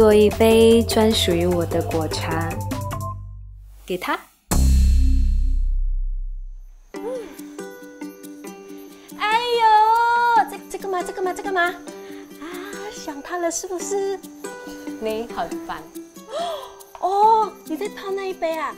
做一杯专属于我的果茶，给他。 哎呦，这干嘛？啊，想他了是不是？ 你很烦。 哦，你在泡那一杯啊？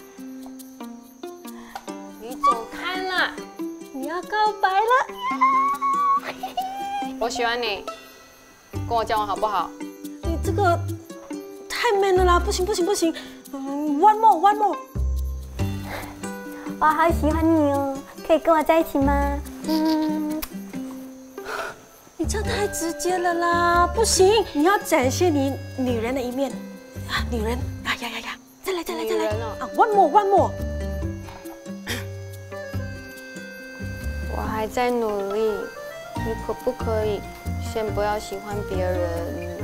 你走开啦！ 你要告白了？ 我喜欢你，跟我交往好不好？ 你这个太 man 了啦！不行，one more。 我好喜欢你哦，可以跟我在一起吗？ 你这太直接了啦，不行，你要展现你女人的一面啊，女人啊呀，再来啊 ，one more。 我还在努力，你可不可以先不要喜欢别人？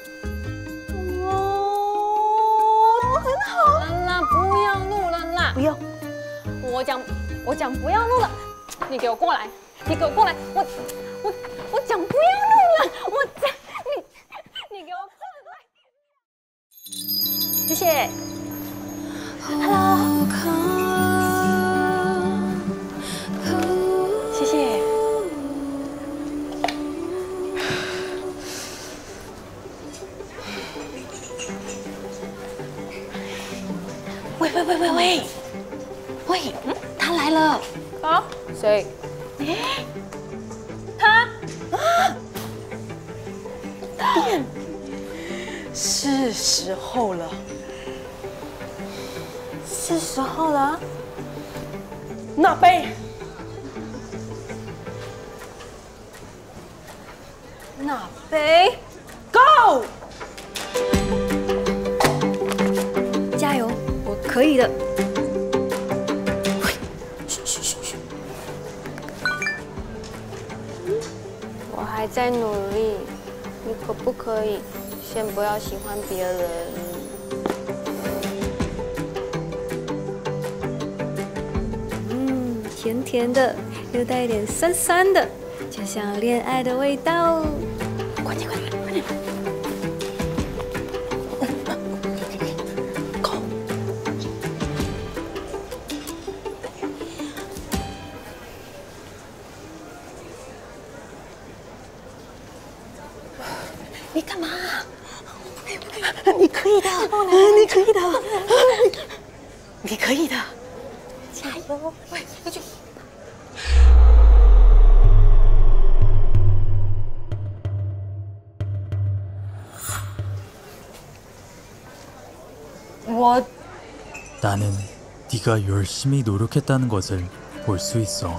哦，很好。 好啦，不要录了啦！ 不要， 我讲不要录了，你给我过来，我讲不要录了，你给我过来，谢谢。 Hello， 谢谢。喂，他来了。 啊？谁？ 他变，是时候了。是时候了。那杯。 那杯 ，Go！ 加油，我可以的。 我还在努力，你可不可以先不要喜欢别人？ 甜甜的，又带一点酸酸的，就像恋爱的味道。 快点！Go！ 你干嘛？你可以的，你可以的，加油！喂，快去！ 나는 네가 열심히 노력했다는 것을 볼 수 있어.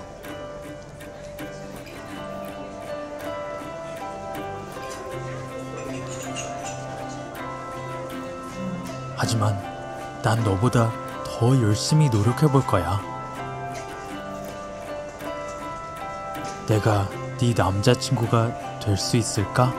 하지만 난 너보다 더 열심히 노력해볼 거야. 내가 네 남자친구가 될 수 있을까?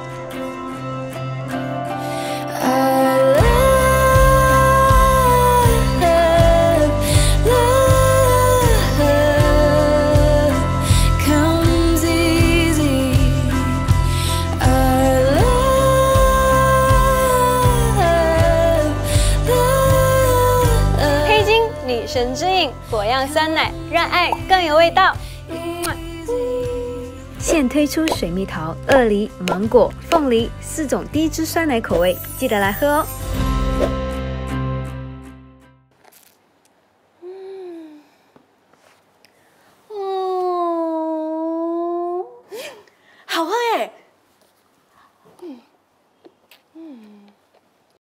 黑金女神之饮果样酸奶，让爱更有味道。 现推出水蜜桃、鳄梨、芒果、凤梨4种低脂酸奶口味，记得来喝哦。